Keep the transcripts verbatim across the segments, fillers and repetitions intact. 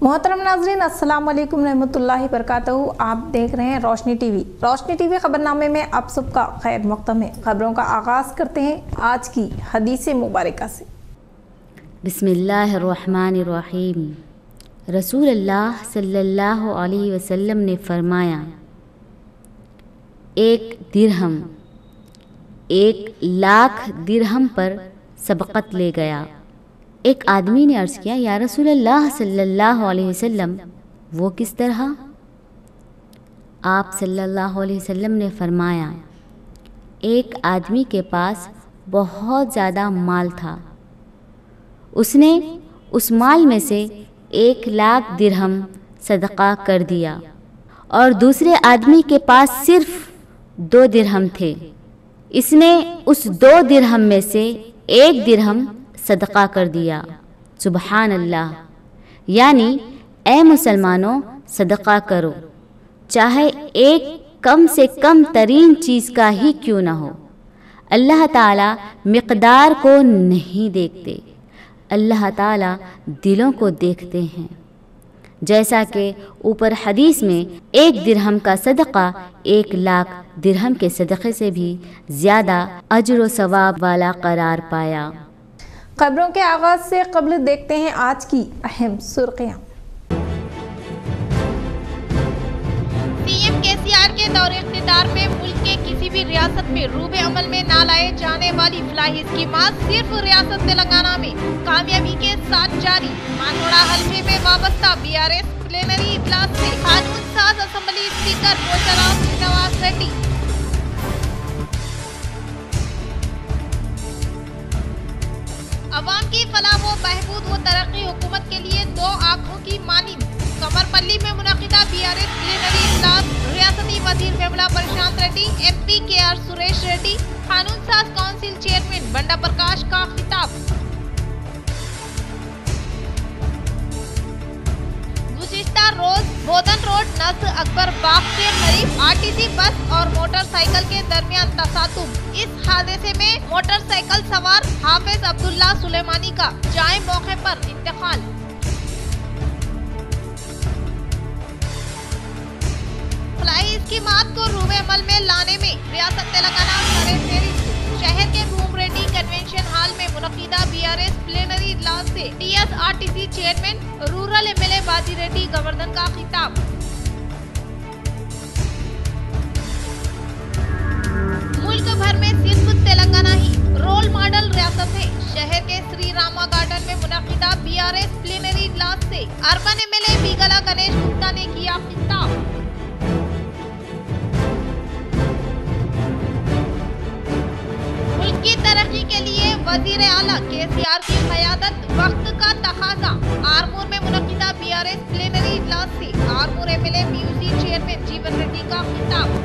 मोहतरम नाजरीन, अस्सलाम वालेकुम रहमतुल्लाहि बरकातहू। आप देख रहे हैं रोशनी टीवी। रोशनी टीवी खबरनामे में आप सबका खैर मक़दम है। खबरों का आगाज़ करते हैं आज की हदीस मुबारका से। बिस्मिल्लाहिर्रहमानिर्रहीम। रसूल अल्लाह सल्लल्लाहु अलैहि वसल्लम ने फरमाया, एक दिरहम एक लाख दिरहम पर सबक़त ले गया। एक आदमी ने अर्ज़ किया, या रसूल अल्लाह सल्लल्लाहु अलैहि वसल्लम, वो किस तरह? आप सल्लल्लाहु अलैहि वसल्लम ने फरमाया, एक आदमी के पास बहुत ज़्यादा माल था। उसने उस माल में से एक लाख दिरहम सदका कर दिया और दूसरे आदमी के पास सिर्फ दो दिरहम थे। इसने उस दो दिरहम में से एक दिरहम सदका कर दिया। सुबहान अल्लाह। यानी ए मुसलमानों, सदका करो, चाहे एक कम से कम तरीन चीज़ का ही क्यों ना हो। अल्लाह ताला मिक़दार को नहीं देखते, अल्लाह ताला दिलों को देखते हैं। जैसा कि ऊपर हदीस में एक दिरहम का सदका एक लाख दिरहम के सदक़े से भी ज़्यादा अजर व सवाब वाला करार पाया। खबरों के आगाज़ से कबल देखते हैं आज की अहम सुर्खियाँ। सीएम केसीआर के दौरे इख्तिदार में मुल्क के किसी भी रियासत में रूबे अमल में ना लाए जाने वाली फलाही स्कीमात सिर्फ रियासत तेलंगाना में कामयाबी के साथ जारी। मानोड़ा हल्के में वाबस्ता बीआरएस प्लेनरी इजलास से कानून साज असेंबली स्पीकर पोचाराम श्रीनिवास रेड्डी। अवाम की फलाह व बहबूद व तरक्की हुकूमत के लिए दो आँखों की मानिंद। कमरपल्ली में मुनक़िदा बीआरएस प्लेनरी इजलास, रियासती वजीर मेमला Prashanth Reddy, MP K R Suresh Reddy, कानून साज काउंसिल चेयरमैन बंडा प्रकाश का खिताब। गुज़िश्ता रोज बोधन रोड नस्र अकबर बाग के करीब आरटीसी बस और मोटरसाइकिल के दरमियान तसादुम। इस हादसे में मोटरसाइकिल सवार हाफिज अब्दुल्ला सुलेमानी का जाए मौके पर इंतकाल। फलाही स्कीमात को रूबे अमल में लाने में रियासत तेलंगाना सरेफेरी। शहर के भूम रेड्डी कन्वेंशन हॉल में मुनक़िदा बीआरएस प्लेनरी इजलास से टीएसआरटीसी चेयरमैन रूरल एमएलए बाजी रेड्डी गोवर्धन का खिताब। मुल्क भर में सिर्फ तेलंगाना ही रोल मॉडल रियासत है। शहर के श्री रामा गार्डन में मुनक़िदा बीआरएस प्लेनरी इजलास से अर्बन एमएलए बीगला गणेश गुप्ता ने किया खिताब। मुल्क की तरक्की के लिए वजीर आला केसीआर की क़यादत वक्त का तकाज़ा। आरमूर में मुनक़िदा बीआरएस प्लेनरी इजलास से आरमूर एमएलए पीयूसी चेयरमैन जीवन रेड्डी का खिताब।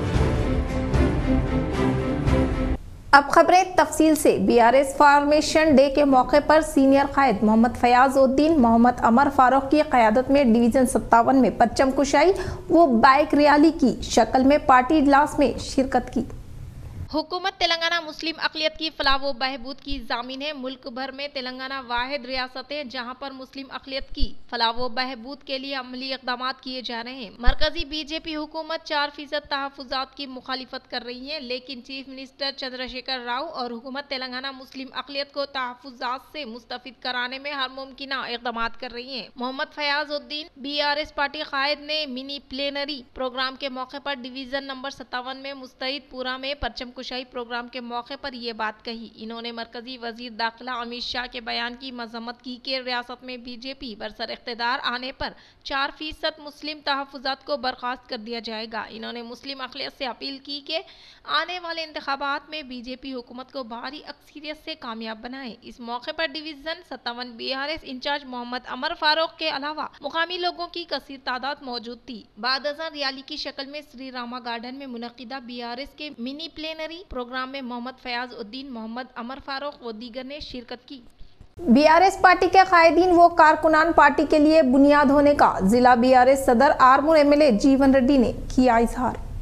अब खबरें तफसील से। बीआरएस फॉर्मेशन डे के मौके पर सीनियर कायद मोहम्मद फयाज उद्दीन मोहम्मद अमर फारूक की क़यादत में डिवीज़न सत्तावन में परचम कुशाई व बाइक रैली की शक्ल में पार्टी इजलास में शिरकत की। हुकूमत तेलंगाना मुस्लिम अक़लियत की फलाह व बहबूद की ज़ामिन है। मुल्क भर में तेलंगाना वाहिद रियासत है जहाँ पर मुस्लिम अक़लियत की फलाह व बहबूद के लिए अमली इक़दाम किए जा रहे हैं। मरकजी बीजेपी हुकूमत चार फीसद तहफ़्फ़ुज़ात की मुखालिफत कर रही है, लेकिन चीफ मिनिस्टर चंद्रशेखर राव और हुकूमत तेलंगाना मुस्लिम अक़लियत को तहफ़्फ़ुज़ात से मुस्तफ़िद कराने में हर मुमकिन इक़दाम कर रही है। Mohammed Fayazuddin BRS party कायद ने मिनी प्लेनरी प्रोग्राम के मौके पर डिवीज़न नंबर सत्तावन में मुस्तैदपुरा में परचम कुशाई प्रोग्राम के मौके पर ये बात कही। इन्होंने मरकजी वजीर दाखिला अमित शाह के बयान की मजम्मत की कि रियासत में बीजेपी बरसर इख्तिदार आने पर चार फीसद मुस्लिम तहफ़्फ़ुज़ात को बर्खास्त कर दिया जाएगा। इन्होंने मुस्लिम अक़लियत से अपील की कि आने वाले इंतखाबात में बीजेपी हुकूमत को भारी अक्सरियत से कामयाब बनाए। इस मौके पर डिवीज़न सत्तावन बीआरएस इंचार्ज मोहम्मद अमर फारूक के अलावा मुकामी लोगों की कसीर तादाद मौजूद थी। बाद अज़ान रैली की शक्ल में श्री रामा गार्डन में मुनक़िदा बीआरएस के मिनी प्लेनरी प्रोग्राम में मोहम्मद फयाज उद्दीन मोहम्मद अमर फारूक व दीगर ने शिरकत की। बीआरएस पार्टी के कायदीन व कारकुनान पार्टी के लिए बुनियाद होने का जिला बीआरएस सदर आरमूर एमएलए जीवन रेड्डी ने किया इजहार।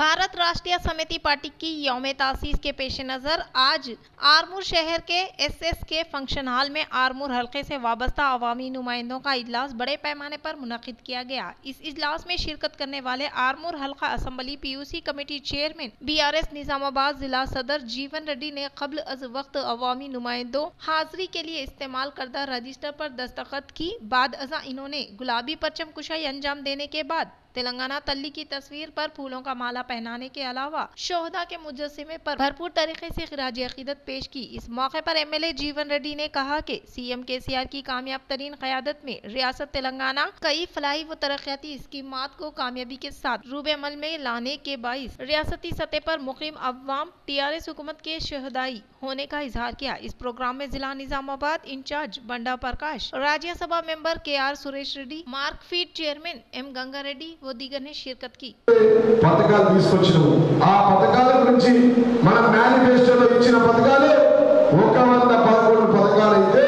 भारत राष्ट्रीय समिति पार्टी की यौम तासीस के पेश नज़र आज आरमूर शहर के एसएस के फंक्शन हॉल में आरमूर हल्के से वाबस्ता अवामी नुमाइंदों का इजलास बड़े पैमाने पर मुनक्किद किया गया। इस इजलास में शिरकत करने वाले आरमूर हल्का assembly PUC committee chairman BRS Nizamabad जिला सदर जीवन रेड्डी ने कब्ल अज वक्त अवामी नुमाइंदों हाजिरी के लिए इस्तेमाल करदा रजिस्टर पर दस्तखत की। बाद अजा इन्होंने गुलाबी परचम कुशाई अंजाम देने के बाद तेलंगाना तल्ली की तस्वीर पर फूलों का माला पहनाने के अलावा शोहदा के मुजस्सिमे पर भरपूर तरीके से खिराज अकीदत पेश की। इस मौके पर एमएलए जीवन रेड्डी ने कहा कि सीएम केसीआर की कामयाब तरीन क़यादत में रियासत तेलंगाना कई फलाही व तरक्याती स्कीमात को कामयाबी के साथ रूबे अमल में लाने के बाइस रियासती सतह पर मुकीम अवाम टीआरएस हुकूमत के शहदाई होने का इजहार किया। इस प्रोग्राम में जिला Nizamabad incharge Banda Prakash, Rajya Sabha member K R Suresh Reddy, Markfed chairman M Ganga Reddy वो दीगर ने शिरकत की। పథకాలు తీసుకొచ్చినాము ఆ పథకాల గురించి మన మేనిఫెస్టోలో ఇచ్చిన పథకాలు ఒక వంద పదకొండు పథకాలు అయితే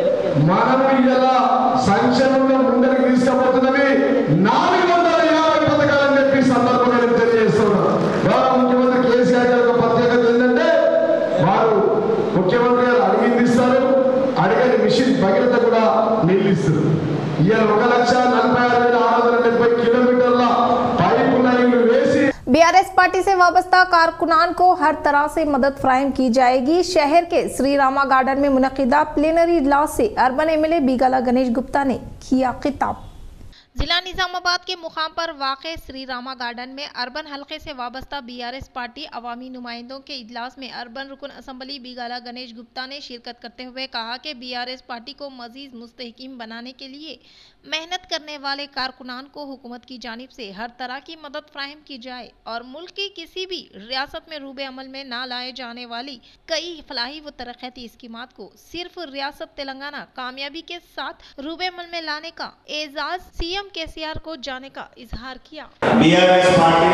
మనం ఇలా సంక్షేమంలో ముందరికి తీసుకుపోతున్నవి నాలుగు వందల యాభై పథకాలని చెప్పి సందర్భంగా తెలియజేస్తున్నాం। గౌరవ ముఖ్యమంత్రి కేసీఆర్ గారి ప్రత్యేకత ఏంటంటే వారు ముఖ్యమంత్రి గారు అడిగింది ఇస్తారు, అడిగని మిషన్ భగీరథ కూడా నీళ్ళు ఇస్తారు। ఇవాళ ఒక లక్ష నలభై ఆరు వేల ఆరు వందల డెబ్బై కిలోमीटरల పైప్ లైన్లు వేసి बीआरएस पार्टी से वाबस्ता कारकुनान को हर तरह से मदद फराहम की जाएगी। शहर के श्री रामा गार्डन में मुनक्किदा प्लेनरी इजलास से अर्बन एमएलए बीगाला गणेश गुप्ता ने किया खिताब। जिला निजामाबाद के मुकाम पर वाक़े श्री रामा गार्डन में अर्बन हल्के से वाबस्ता बीआरएस पार्टी अवामी नुमाइंदों के इजलास में अर्बन रुकन असम्बली बीगाला गणेश गुप्ता ने शिरकत करते हुए कहा कि बीआरएस पार्टी को मजीद मुस्तहकीम बनाने के लिए मेहनत करने वाले कारकुनान को हुकूमत की जानिब से हर तरह की मदद फराहम की जाए और मुल्क की किसी भी रियासत में रूबे अमल में ना लाए जाने वाली कई फलाही व तरक्याती स्कीमात को सिर्फ रियासत तेलंगाना कामयाबी के साथ रूबे अमल में लाने का एजाज सीएम केसीआर को जाने का इजहार किया। बीआरएस पार्टी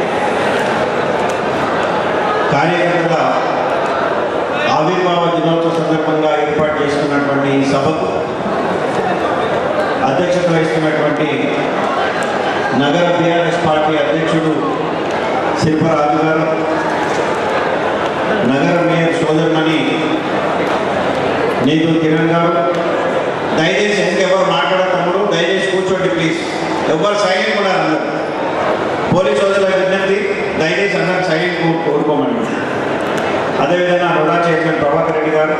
कार्यकर्ता आविर्भाव दिनोत्सव संदर्भంగా ఏర్పాటు చేసుకున్నటువంటి ఈ సభకు అధ్యక్షత వహిస్తున్నటువంటి నగర బీఆర్ఎస్ పార్టీ అధ్యక్షుడు శిల్పరాజు గారు, నగర మేయర్ సోదరుమణి నీతు కిరణ్ గారు, దయచేసి ఇంకెవరు మాట్లాడతారు దయచేసి కూర్చోండి ప్లీజ్, ఎవరు సైలెంట్ కూడా అన్నారు। పోలీస్ సోదరుల విజ్ఞప్తి దయచేసి అందరూ సైలెంట్ కోరుకోమండి। అదేవిధంగా రోడా చైర్మన్ ప్రభాకర్ రెడ్డి గారు,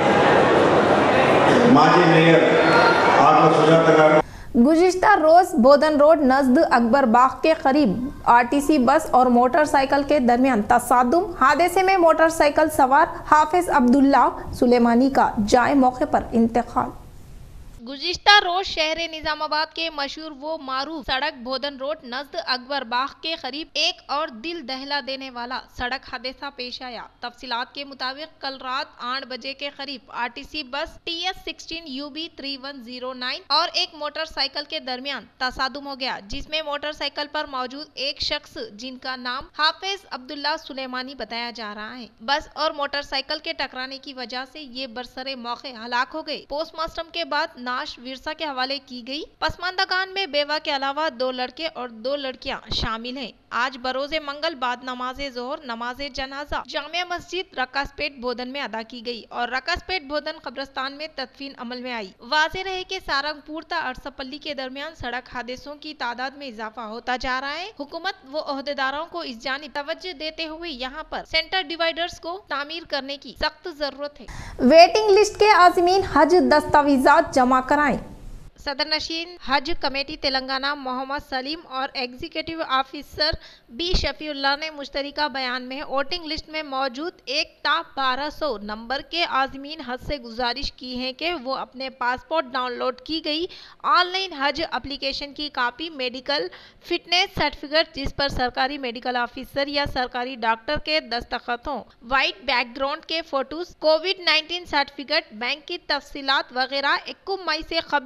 మాజీ మేయర్ आत्मा सुजाता गारू। गुज़िश्ता रोज बोधन रोड नजद अकबर बाग के करीब आरटीसी बस और मोटरसाइकिल के दरमियान तसादुम हादसे में मोटरसाइकिल सवार हाफिज अब्दुल्ला सुलेमानी का जाए मौके पर इंतकाल। गुज़िश्ता रोज शहर निजामाबाद के मशहूर वो मारूफ सड़क बोधन रोड नजद अकबर बाग के करीब एक और दिल दहला देने वाला सड़क हादसा पेश आया। तफसीलात के मुताबिक कल रात आठ बजे के करीब RTC bus T S sixteen U B three one zero nine और एक मोटरसाइकिल के दरमियान तसादुम हो गया, जिसमें मोटरसाइकिल पर मौजूद एक शख्स जिनका नाम हाफिज अब्दुल्ला सुलेमानी बताया जा रहा है, बस और मोटरसाइकिल के टकराने की वजह से ये बरसरे मौके हलाक हो गए। पोस्टमार्टम के बाद नाश विरसा के हवाले की गई। पसमानदागान में बेवा के अलावा दो लड़के और दो लड़कियां शामिल हैं। आज बरोजे मंगल बाद नमाजे जोहर नमाजे जनाजा जामिया मस्जिद रकासपेट बोधन में अदा की गई और रकासपेट बोधन कब्रिस्तान में तदफीन अमल में आई। वाज़ेह रहे कि सारंगपुर ता अरसपल्ली के दरमियान सड़क हादसों की तादाद में इजाफा होता जा रहा है। हुकूमत व ओहदेदारों को इस जानिब तवज्जो देते हुए यहाँ पर सेंटर डिवाइडर्स को तामीर करने की सख्त जरूरत है। वेटिंग लिस्ट के आज़मीन हज दस्तावेजात जमा कराएं। सदर नशीन हज कमेटी तेलंगाना मोहम्मद सलीम और एग्जीक्यूटिव ऑफिसर बी शफीउल्लाह ने मुश्तरका बयान में वोटिंग लिस्ट में मौजूद एक ता बारह सौ नंबर के आज़मीन हज से गुजारिश की है कि वो अपने पासपोर्ट डाउनलोड की गई ऑनलाइन हज एप्लीकेशन की कापी, मेडिकल फिटनेस सर्टिफिकेट जिस पर सरकारी मेडिकल ऑफिसर या सरकारी डॉक्टर के दस्तखत हों, वाइट बैकग्राउंड के photos, Covid nineteen certificate, bank की तफसीलात वगैरह इक्कीस मई से कबल जमा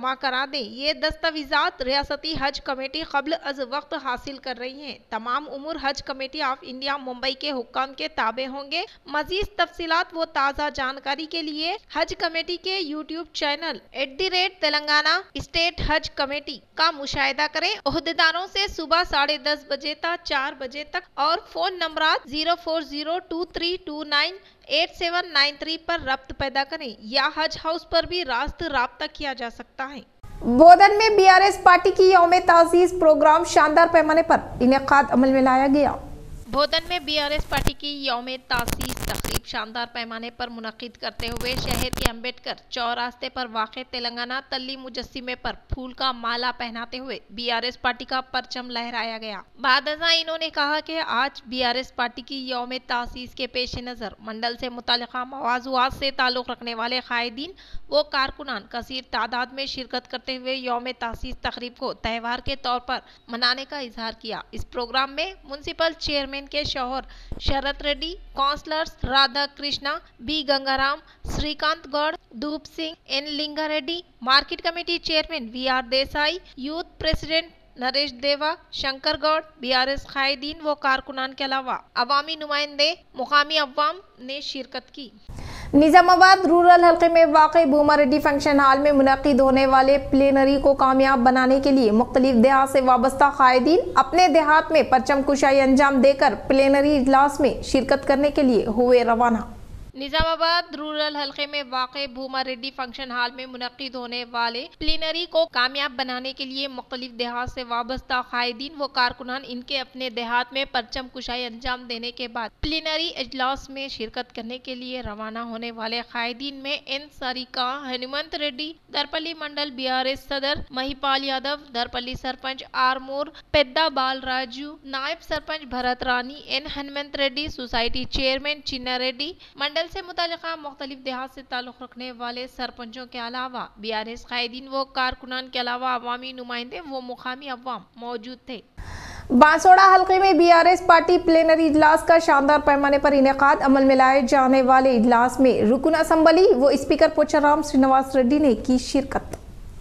जमा करा दें। ये दस्तावेजात रियासती हज कमेटी कब्ल अज वक्त हासिल कर रही है। तमाम उमूर हज कमेटी ऑफ इंडिया मुंबई के हुक्काम के ताबे होंगे। मजीद तफसीलात व ताज़ा जानकारी के लिए हज कमेटी के YouTube channel at the rate Telangana state Haj committee का मुशाहिदा करें। ओहदेदारों से सुबह साढ़े दस बजे तक चार बजे तक और phone number zero four zero two three two nine eight seven nine three पर रब्त पैदा करें या हज हाउस पर भी रास्त राब्ता किया जा सकता है। बोधन में बीआरएस पार्टी की यौम तासीस प्रोग्राम शानदार पैमाने पर इनेकाद अमल में लाया गया। बोधन में बीआरएस पार्टी की यौम तासीस तकरीब शानदार पैमाने पर मुनक्किद करते हुए शहर के अम्बेडकर चौरास्ते पर वाक़ तेलंगाना तल्ली मुजस्सिमे पर फूल का माला पहनाते हुए बीआरएस पार्टी का परचम लहराया गया। बादशाह इन्होंने कहा कि आज बीआरएस पार्टी की यौम तासीस के पेश नज़र मंडल से मुतल्लिक़ा मवाज़ूआत से ताल्लुक़ रखने वाले कायदीन व कारकुनान कसीर तादाद में शिरकत करते हुए यौम तासीस तकरीब को त्यौहार के तौर पर मनाने का इजहार किया। इस प्रोग्राम में म्युनिसिपल चेयरमैन के शौहर Sharath Reddy, councillors Radha Krishna, B Gangaram, Srikanth Goud, Dhoop Singh, N Linga Reddy, market committee chairman V R Desai, youth president Naresh Deva, Shankar Gaur, BRS कायदीन व कारकुनान के अलावा अवामी नुमाइंदे मुकामी अवाम ने शिरकत की। निजामाबाद रूरल हल्के में वाक़ई भूमा रेड्डी फंक्शन हॉल में मुनक़िद होने वाले प्लेनरी को कामयाब बनाने के लिए मुख्तलिफ देहात से वाबस्ता कायदीन अपने देहात में परचम कुशाई अंजाम देकर प्लेनरी इजलास में शिरकत करने के लिए हुए रवाना। निजामाबाद रूरल हल्के में वाक़े भूमा रेड्डी फंक्शन हॉल में मुनक़िद होने वाले प्लीनरी को कामयाब बनाने के लिए मुख्तलिफ देहात से वाबस्ता कायदीन व कारकुनान इनके अपने देहात में परचम कुशाई अंजाम देने के बाद प्लीनरी इजलास में शिरकत करने के लिए रवाना होने वाले कायदीन में एन सारिका, हनुमंत रेड्डी, दरपल्ली मंडल बीआरएस सदर महिपाल यादव, दरपल्ली सरपंच आरमोर पेद्दा बाल राजू, नायब sarpanch Bharat Rani, N Hanumanth Reddy, society chairman Chinna Reddy, mandal से मुतालिका मुख्तलिफ देहात से ताल्लुक़ रखने वाले सरपंचों के अलावा बीआरएस कायदीन व कारकुनान के अलावा अवामी नुमाइंदे व मुकामी अवाम मौजूद थे। बांसवाड़ा हल्के में बीआरएस पार्टी प्लेनरी इजलास का शानदार पैमाने पर इनेकाद अमल में लाए जाने वाले इजलास में रुकन असम्बली व स्पीकर पोचाराम श्रीनिवास रेड्डी ने की शिरकत।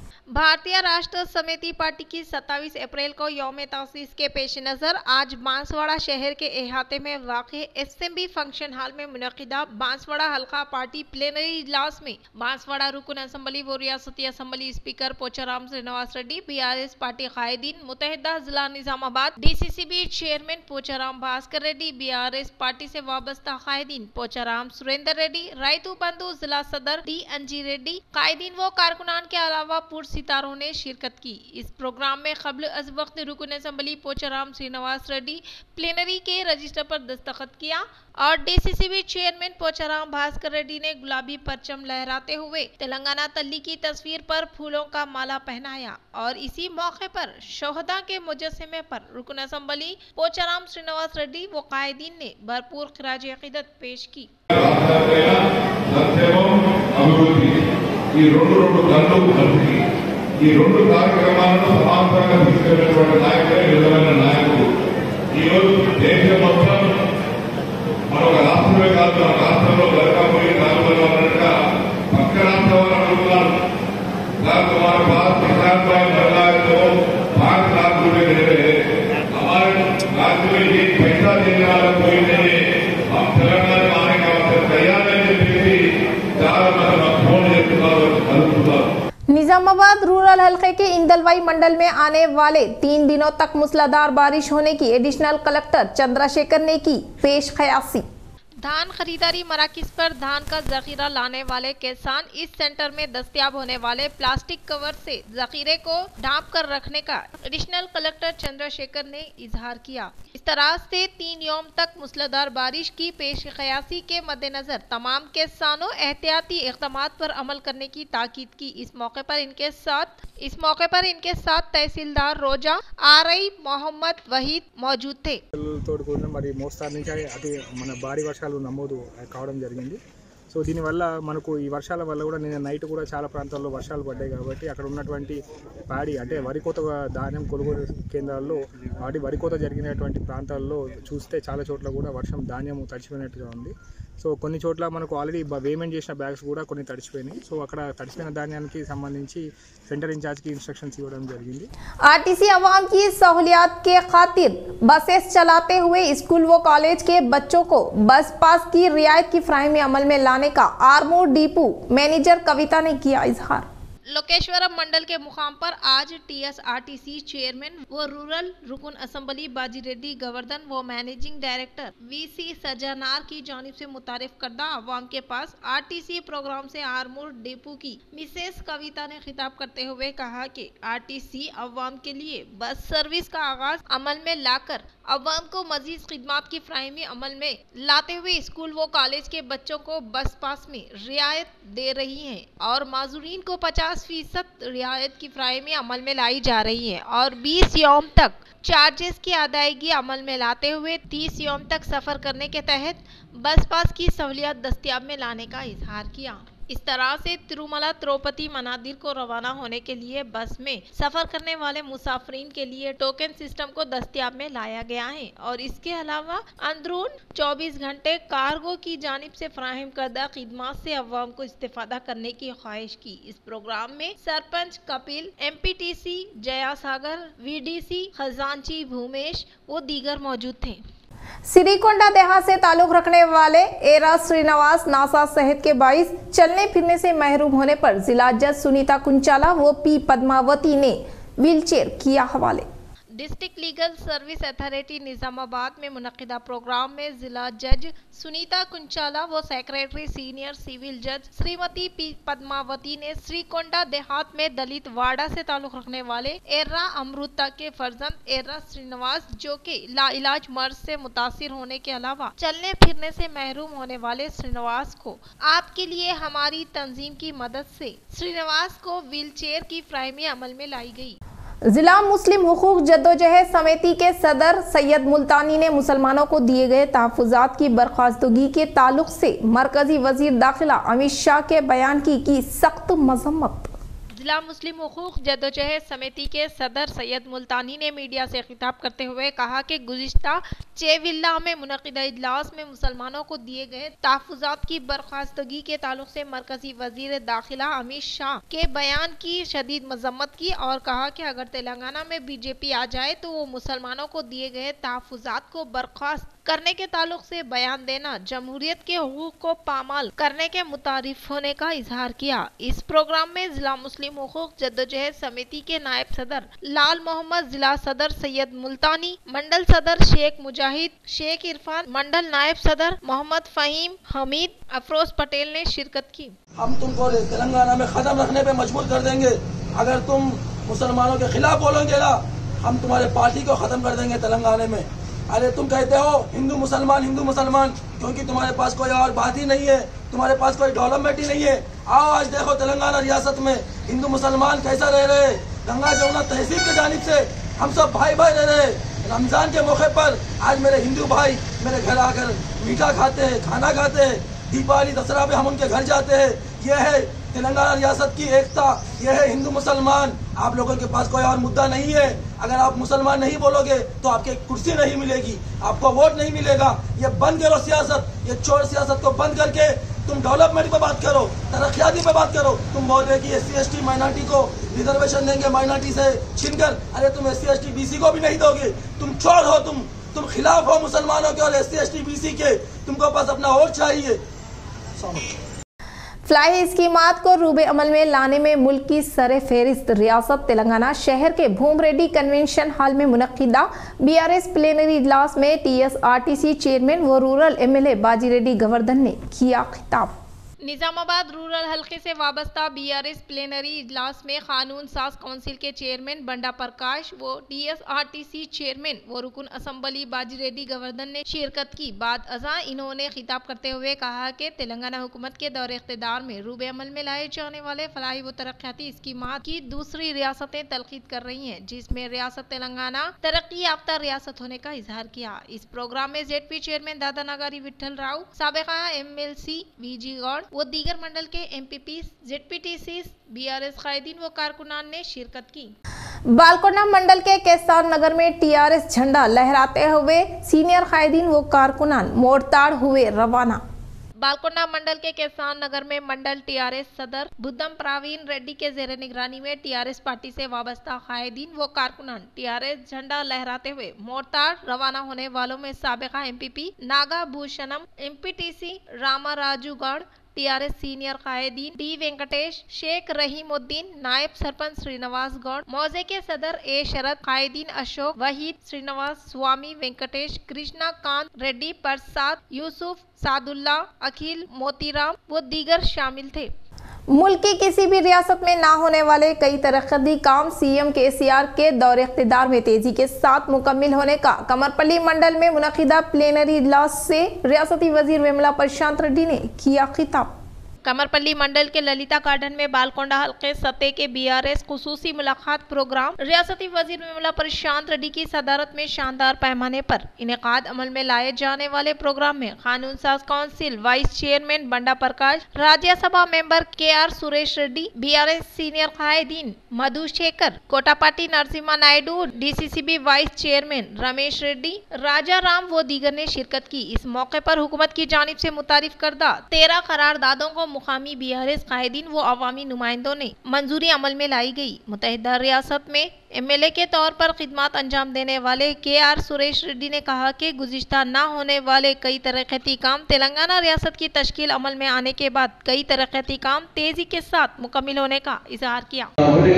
भारतीय राष्ट्र समिति पार्टी की सत्ताईस अप्रैल को यौम तासीस के पेश नज़र आज बांसवाड़ा शहर के अहाते में वाक़े एसएमबी फंक्शन हॉल में मुनक़िदा बांसवाड़ा हल्का पार्टी प्लेनरी इजलास में बांसवाड़ा रुकन असम्बली व रियासती assembly speaker Pocharam Srinivas Reddy, BRS party कायदीन, मुतहदा जिला Nizamabad DCCB chairman Pocharam Bhaskar Reddy, BRS party से वाबस्ता कायदीन पोचाराम सुरेंद्र रेड्डी, रायतू बंधु जिला सदर डी अंजी रेड्डी, कायदीन व कारकुनान के अलावा पुर सितारों ने शिरकत की। इस प्रोग्राम में कब्ल अज वक्त रुकन असम्बली पोचाराम श्रीनिवास रेड्डी प्लेनरी के रजिस्टर पर दस्तखत किया और डीसीसीबी चेयरमैन पोचाराम भास्कर रेड्डी ने गुलाबी परचम लहराते हुए तेलंगाना तल्ली की तस्वीर पर फूलों का माला पहनाया और इसी मौके पर शोहदा के मुजस्सिमे पर रुकन असम्बली पोचाराम श्रीनिवास रेड्डी व कायदीन ने भरपूर खिराज अकीदत पेश की। ఈ రెండు రెండు కళ్ళు కలిపి ఈ రెండు కార్యక్రమాలను సమాంతరంగా తీసుకెళ్లినటువంటి నాయకులే నిజమైన నాయకుడు. ఈరోజు దేశం మొత్తం మరొక రాష్ట్రమే కాదు, మన రాష్ట్రంలో గరకాపురి రాజులలో ఉన్నట్టుగా పక్క రాష్ట్రాలను అడుగుతున్నారు. దాంతో हमारे पास किसान भाई महिलाएं को पांच लाख रुपए दे रहे हैं। हमारे राज्य में एक पैसा देने वाला कोई नहीं है। हम तेलंगाना में आने का मतलब तैयार नहीं चार मतलब फोन निजामाबाद रूरल हल्के के इंदलवाई मंडल में आने वाले तीन दिनों तक मूसलाधार बारिश होने की एडिशनल कलेक्टर चंद्रशेखर ने की पेश ख्यासी। धान खरीदारी मराकिज पर धान का जखीरा लाने वाले किसान इस सेंटर में दस्तयाब होने वाले प्लास्टिक कवर से जखीरे को ढांप कर रखने का एडिशनल कलेक्टर चंद्रशेखर ने इजहार किया। इस तरह से तीन यौम तक मूसलाधार बारिश की पेश क़यासी के मद्देनजर तमाम किसानों एहतियाती इक़दामात पर अमल करने की ताकीद की। इस मौके पर इनके साथ इस मौके पर इनके साथ तहसीलदार रोजा आरई मोहम्मद वहीद मौजूद थे। నమోదు కావడం జరిగింది। సో దీనివల్ల మనకు ఈ వర్షాల వల్ల కూడా నిన్న నైట్ కూడా చాలా ప్రాంతాల్లో వర్షాలు పడ్డాయి కాబట్టి అక్కడ ఉన్నటువంటి పాడి అంటే వరి కోత ధాన్యం కొనుగోలు కేంద్రాల్లో వాటి వరి కోత జరిగినటువంటి ప్రాంతాల్లో చూస్తే చాలా చోట్ల కూడా వర్షం ధాన్యం తడిచిపోయినట్టుగా ఉంది। సో కొన్ని చోట్ల మనకు ఆల్రెడీ పేమెంట్ చేసిన బ్యాగ్స్ కూడా కొన్ని తడిచిపోయినాయి. సో అక్కడ తడిచిపోయిన ధాన్యానికి సంబంధించి సెంటర్ इंचार्ज की इंस्ट्रक्शंस ఇవ్వడం జరిగింది. आरटीसी अवाम की सहूलियात के खातिर बसेस चलाते हुए स्कूल व कॉलेज के बच्चों को बस पास की रियायत की फ्राहमी अमल में लाने का आरमूर डिपो मैनेजर कविता ने किया इजहार। लोकेश्वरम मंडल के मुकाम पर आज टीएसआरटीसी चेयरमैन व रूरल रुकन असेंबली बाजी रेड्डी गोवर्धन व मैनेजिंग डायरेक्टर वीसी सजानार की जानिब से मुतारिफ करदा अवाम के पास आरटीसी प्रोग्राम से आरमूर डिपो की मिसेस कविता ने खिताब करते हुए कहा कि आरटीसी अवाम के लिए बस सर्विस का आगाज अमल में लाकर अवाम को मजीद खिदमात की फ्राहमी अमल में लाते हुए स्कूल व कॉलेज के बच्चों को बस पास में रियायत दे रही है और माजूरीन को पचास फीसद रियायत की फ्राहमी अमल में लाई जा रही है और बीस यौम तक चार्जेस की अदायगी अमल में लाते हुए तीस यौम तक सफर करने के तहत बस पास की सहूलियत दस्तियाब में लाने का इजहार किया। इस तरह से तिरुमला तिरुपति मनादिर को रवाना होने के लिए बस में सफर करने वाले मुसाफिरीन के लिए टोकन सिस्टम को दस्तियाब में लाया गया है और इसके अलावा अंदरून चौबीस घंटे कार्गो की जानिब से फ्राहम करदा खिदमात से अवाम को इस्तेफादा करने की ख्वाहिश की। इस प्रोग्राम में सरपंच कपिल, एमपीटीसी जया सागर, वीडीसी खजांची भूमेश वो दीगर मौजूद थे। श्रीकोंडा देहात से ताल्लुक रखने वाले एरा श्रीनिवास नासा सेहत के बाइस चलने फिरने से महरूम होने पर जिला जज सुनीता कुंचाला व पी पद्मावती ने व्हीलचेयर किया हवाले। District legal service authority Nizamabad में मुनक्किदा प्रोग्राम में जिला जज सुनीता कुंचाला व सेक्रेटरी सीनियर सिविल जज श्रीमती पी पद्मावती ने श्रीकोंडा देहात में दलित वाड़ा से ताल्लुक रखने वाले एर्रा अमृता के फर्जंद एर्रा श्रीनिवास जो के लाइलाज मर्ज से मुतासिर होने के अलावा चलने फिरने से महरूम होने वाले श्रीनिवास को आपके लिए हमारी तंजीम की मदद से श्रीनिवास को व्हीलचेयर की फ्राहमी अमल में लाई गई। जिला मुस्लिम हुकूक जद्दोजहद समिति के सदर सैयद मुल्तानी ने मुसलमानों को दिए गए तहफ़्फ़ुज़ात की बर्खास्तगी के ताल्लुक से मरकजी वजीर दाखिला अमित शाह के बयान की की सख्त मजम्मत। जिला मुस्लिम हुकूक जद्दोजहद समिति के सदर सैयद मुल्तानी ने मीडिया से खिताब करते हुए कहा कि गुज़िश्ता चेविल्ला में मुनक़िदा इजलास में मुसलमानों को दिए गए तहफ़्फ़ुज़ात की बर्खास्तगी के ताल्लुक से मरकजी वजीर दाखिला अमित शाह के बयान की शदीद मजम्मत की और कहा कि अगर तेलंगाना में बीजेपी आ जाए तो वो मुसलमानों को दिए गए तहफ़्फ़ुज़ात को बर्खास्त करने के ताल्लुक से बयान देना जमहूरियत के हुकूक को पामाल करने के मुतारिफ होने का इजहार किया। इस प्रोग्राम में जिला मुस्लिम हुकूक जद्दोजहद समिति के नायब सदर लाल मोहम्मद, जिला सदर सैयद मुल्तानी, मंडल सदर शेख मुजाहिद, शेख इरफान, मंडल नायब सदर मोहम्मद फ़हीम, हमीद, अफरोज पटेल ने शिरकत की। हम तुमको तेलंगाना में कदम रखने पे मजबूर कर देंगे। अगर तुम मुसलमानों के खिलाफ बोलोगे ना, हम तुम्हारे पार्टी को खत्म कर देंगे तेलंगाना में। अरे तुम कहते हो हिंदू मुसलमान हिंदू मुसलमान, क्योंकि तुम्हारे पास कोई और बात ही नहीं है, तुम्हारे पास कोई डेवलपमेंट ही नहीं है। आओ आज देखो तेलंगाना रियासत में हिंदू मुसलमान कैसा रह रहे। गंगा जमुना तहसील की जानिब से हम सब भाई भाई रह रहे। रमजान के मौके पर आज मेरे हिंदू भाई मेरे घर आकर मीठा खाते हैं, खाना खाते हैं। दीपावली दशहरा पे हम उनके घर जाते हैं। यह है तेलंगाना रियासत की एकता, यह है हिंदू मुसलमान। आप लोगों के पास कोई और मुद्दा नहीं है। अगर आप मुसलमान नहीं बोलोगे तो आपके कुर्सी नहीं मिलेगी, आपको वोट नहीं मिलेगा। ये बंद करो सियासत, ये चोर सियासत को बंद करके तुम डेवलपमेंट पे बात करो, तरक्याती पे बात करो। तुम बोल रहे कि S C S T minority को रिजर्वेशन देंगे माइनॉरिटी से छीनकर। अरे तुम S C S T B C को भी नहीं दोगे। तुम चोर हो, तुम तुम खिलाफ हो मुसलमानों के और S C S T B C के। तुमको पास अपना वोट चाहिए। फ्लाई स्कीमात को रूबे अमल में लाने में मुल्क की सरे फहरिस्त रियासत तेलंगाना शहर के भूमरेड्डी कन्वेंशन हॉल में मुनक्किदा बी आर एस प्लेनरी इजलास में T S R T C chairman व rural M L A Bajireddy Govardhan ने किया खिताब। निजामाबाद रूरल हल्के से वाबस्ता बी आर एस प्लेनरी इजलास में कानून साज काउंसिल के चेयरमैन बंडा प्रकाश व T S R T C chairman व रुकन असेंबली बाजी रेड्डी गोवर्धन ने शिरकत की। बाद अज़ा इन्होंने खिताब करते हुए कहा कि तेलंगाना हुकूमत के दौर इख्तिदार में रूबे अमल में लाए जाने वाले फलाही व तरक्याती स्कीमात की दूसरी रियासतें तलकीद कर रही हैं, जिसमें रियासत तेलंगाना तरक्की याफ्ता रियासत होने का इजहार किया। इस प्रोग्राम में Z P chairman Dadannagari Vittal Rao, साबिका M L C V G Goud वो दीगर मंडल के M P P, Z P T C, B R S कायदीन व कारकुनान ने शिरकत की। बालकोना मंडल के केसार नगर में टी आर एस झंडा लहराते हुए सीनियर कायदीन व कारकुनान मोरताड़ हुए रवाना। बालकोंडा मंडल के किसान नगर में मंडल टीआरएस सदर बुद्धम प्रवीण रेड्डी के जेर निगरानी में टीआरएस पार्टी से वाबस्ता कायदीन व कारकुनान टीआरएस झंडा लहराते हुए मोर्तार रवाना होने वालों में साबिका MPP Naga Bhushanam, MPTC Rama Raju Goud, TRS senior कायदीन डी वेंकटेश, शेख रहीमुद्दीन, नायब सरपंच श्रीनिवास गौड़, मौजे के सदर ए शरद, कायदीन अशोक, वहीद, श्रीनिवास, स्वामी वेंकटेश, कृष्णा कांत रेड्डी, प्रसाद, यूसुफ, सादुल्ला, अखिल, मोतीराम व दीगर शामिल थे। मुल्क की किसी भी रियासत में ना होने वाले कई तरक्की काम सीएम केसीआर के दौरे इख्तिदार में तेजी के साथ मुकम्मिल होने का कमरपल्ली मंडल में मुनक़िदा प्लेनरी इजलास से रियासती वजीर विमला प्रशांत रेड्डी ने किया खिताब। कमरपल्ली मंडल के ललिता गार्डन में बालकोंडा हल्के सतह के बीआरएस खुसूसी मुलाकात प्रोग्राम रियासती वजीर विमला प्रशांत रेड्डी की सदारत में शानदार पैमाने पर इनेकाद अमल में लाए जाने वाले प्रोग्राम में कानून साज council vice chairman Banda Prakash, Rajya Sabha member K R Suresh Reddy, BRS senior कायदीन Madhu Shekhar, Kotapati Narasimha Naidu, DCCB vice chairman Ramesh Reddy, Raja Ram व दीगर ने शिरकत की। इस मौके पर हुकूमत की जानिब से मुतारिफ करदा तेरह करारदादों को मुकामी बीआरएस कायदीन व अवामी नुमाइंदों ने मंजूरी अमल में लाई गई। मुत्तहिदा रियासत में एमएलए के तौर पर खिदमत अंजाम देने वाले के आर सुरेश रेड्डी ने कहा कि गुज़िश्ता ना होने वाले कई तरक्की काम तेलंगाना रियासत की तश्कील अमल में आने के बाद कई तरक्की काम तेजी के साथ मुकम्मिल होने का इजहार किया।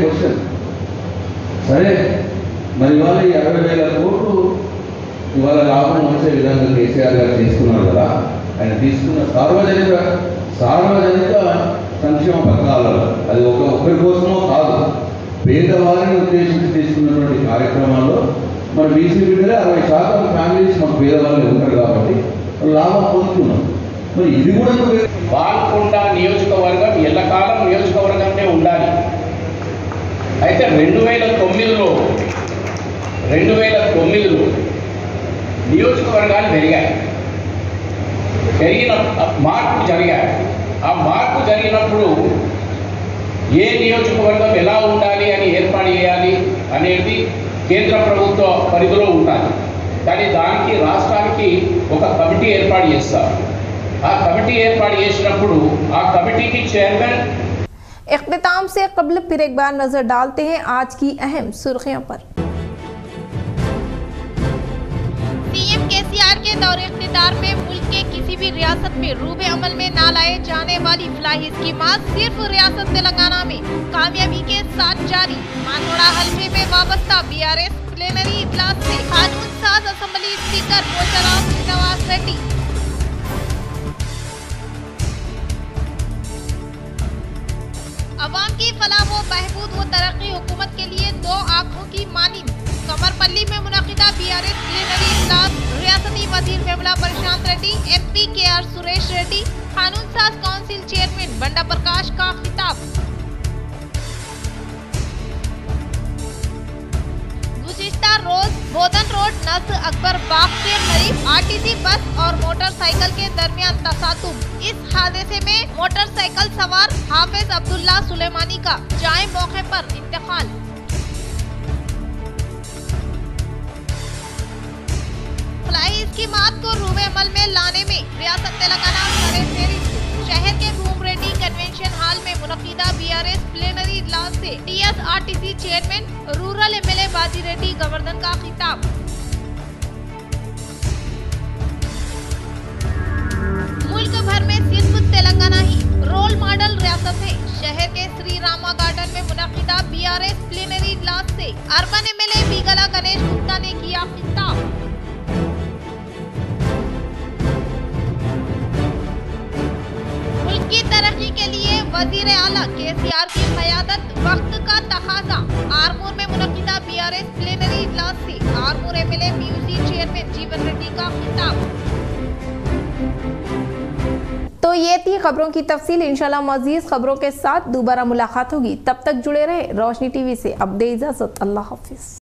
సార్వజనిక సంక్షేమ పథకాలలో అది ఒక ఒకరి కోసమో కాదు, పేదవారిని ఉద్దేశించి తీసుకున్నటువంటి కార్యక్రమాల్లో మన బీసీ బిడ్డలే అరవై శాతం ఫ్యామిలీస్ మన పేదవాళ్ళు ఉంటారు కాబట్టి లాభం పొందుతున్నాం. మరి ఇది కూడా బాల్కొండ నియోజకవర్గం ఎల్లకాలం నియోజకవర్గంలో ఉండాలి. అయితే రెండు వేల తొమ్మిదిలో రెండు వేల తొమ్మిదిలో నియోజకవర్గాలు పెరిగాయి, పెరిగిన మార్పు జరిగాయి. ఆ మార్పు జరిగినప్పుడు ఏ నియోజకవర్గం ఎలా ఉండాలి అని ఏర్పాటు చేయాలి అనేది కేంద్ర ప్రభుత్వ పరిధిలో ఉండాలి. కానీ దానికి రాష్ట్రానికి ఒక కమిటీ ఏర్పాటు చేస్తారు. ఆ కమిటీ ఏర్పాటు చేసినప్పుడు ఆ కమిటీకి చైర్మన్ इख्तिताम से कबल फिर एक बार नजर डालते हैं आज की अहम सुर्खियों पर। सीएम केसीआर के दौरे इख्तिदार में मुल्क के किसी भी रियासत में रूबे अमल में ना लाए जाने वाली फलाही स्कीमात सिर्फ रियासत तेलंगाना में कामयाबी के साथ जारी। मानोड़ा हल्के में वाबस्ता बीआरएस प्लेनरी इजलास से कानून साज असेंबली स्पीकर पोचाराम श्रीनिवास रेड्डी। अवाम की फलाह व बहबूद व तरक्की हुकूमत के लिए दो आंखों की मानिंद। कमरपल्ली में मुनक़िदा बीआरएस प्लेनरी इजलास रियासती वजीर Vimala Prashanth Reddy, MP K R Suresh Reddy, कानून साज काउंसिल चेयरमैन बंडा प्रकाश का खिताब। गुज़िश्ता रोज बोधन रोड नस्र अकबर बाग के करीब आरटीसी बस और मोटरसाइकिल के दरमियान तसादुम। इस हादसे में मोटरसाइकिल सवार हाफिज अब्दुल्ला सुलेमानी का जाए मौके पर इंतकाल। फलाही स्कीमात को रूबे अमल में लाने में रियासत तेलंगाना सरे फेरिस्त। शहर के भूम रेड्डी कन्वेंशन हॉल में मुनक़िदा बीआरएस प्लेनरी इजलास से टीएसआरटीसी चेयरमैन रूरल एमएलए बाजी रेड्डी गोवर्धन का खिताब। मुल्क भर में सिर्फ तेलंगाना ही रोल मॉडल रियासत है। शहर के श्री रामा गार्डन में मुनक़िदा बीआरएस प्लेनरी इजलास से अर्बन एमएलए बीगला गणेश गुप्ता ने किया खिताब। मुल्क की तरक्की के लिए वजीर आला केसीआर की क़यादत वक्त का तकाजा। आरमूर में मुनक़िदा बीआरएस प्लेनरी इजलास से आरमूर एमएलए पीयूसी चेयरमैन जीवन रेड्डी का खिताब। तो ये थी खबरों की तफसील। इंशाल्लाह मज़ीद खबरों के साथ दोबारा मुलाकात होगी। तब तक जुड़े रहे रोशनी टीवी से। अब दे इजाज़त। अल्लाह हाफिज़।